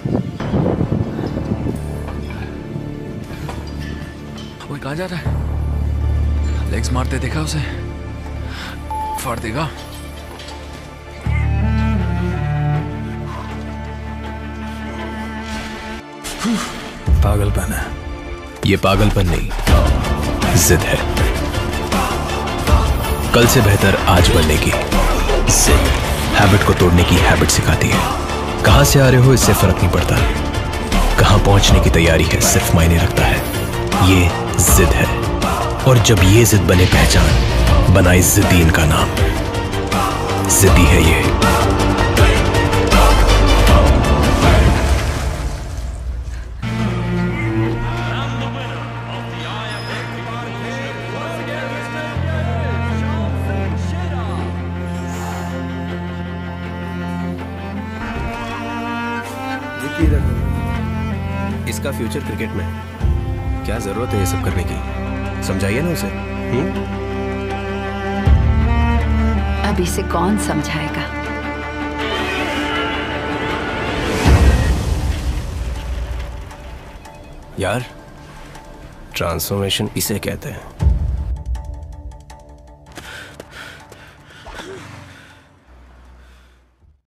वो कहाँ जा रहा है? लेग्स मारते देखा उसे? फाड़ देगा। पागलपन है ये, पागलपन नहीं, जिद है। कल से बेहतर आज बनने की जिद हैबिट को तोड़ने की हैबिट सिखाती है। कहां से आ रहे हो इससे फर्क नहीं पड़ता, कहां पहुंचने की तैयारी है सिर्फ मायने रखता है। ये जिद है, और जब ये जिद बने पहचान, बना इज्जतीन का नाम। जिद्दी है ये। इसका फ्यूचर क्रिकेट में है। क्या जरूरत है ये सब करने की? समझाइए ना उसे। अब इसे कौन समझाएगा? यार, ट्रांसफॉर्मेशन इसे कहते हैं।